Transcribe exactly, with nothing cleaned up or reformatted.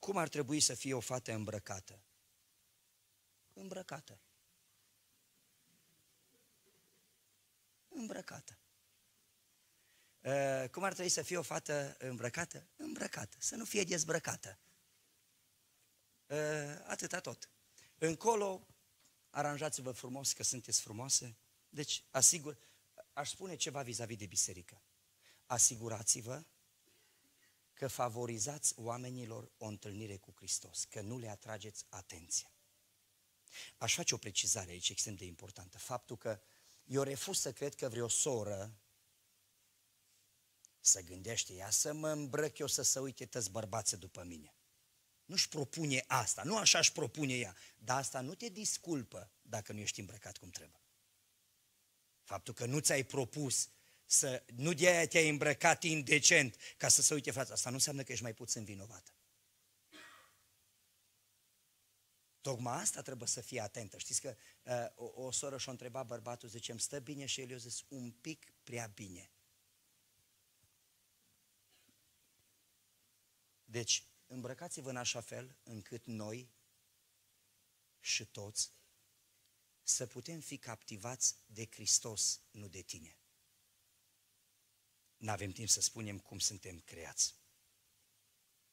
Cum ar trebui să fie o fată îmbrăcată? Îmbrăcată. Îmbrăcată. Uh, cum ar trebui să fie o fată îmbrăcată? Îmbrăcată. Să nu fie dezbrăcată. Uh, atâta tot. Încolo, aranjați-vă frumos că sunteți frumoase. Deci, asigur, aș spune ceva vis-a-vis de biserică. Asigurați-vă că favorizați oamenilor o întâlnire cu Hristos, că nu le atrageți atenția. Aș face o precizare aici extrem de importantă. Faptul că eu refuz să cred că vreo soră să gândește ea să mă îmbrăc eu să se uite toți bărbații după mine. Nu-și propune asta, nu așa își propune ea, dar asta nu te disculpă dacă nu ești îmbrăcat cum trebuie. Faptul că nu ți-ai propus să, nu de aia te-ai îmbrăcat indecent ca să se uite frate, asta nu înseamnă că ești mai puțin vinovată. Tocmai asta trebuie să fie atentă. Știți că uh, o, o soră și-o întreba bărbatul, zice, îmi stă bine? Și el i-a zis, un pic prea bine. Deci, îmbrăcați-vă în așa fel încât noi și toți să putem fi captivați de Hristos, nu de tine. N-avem timp să spunem cum suntem creați.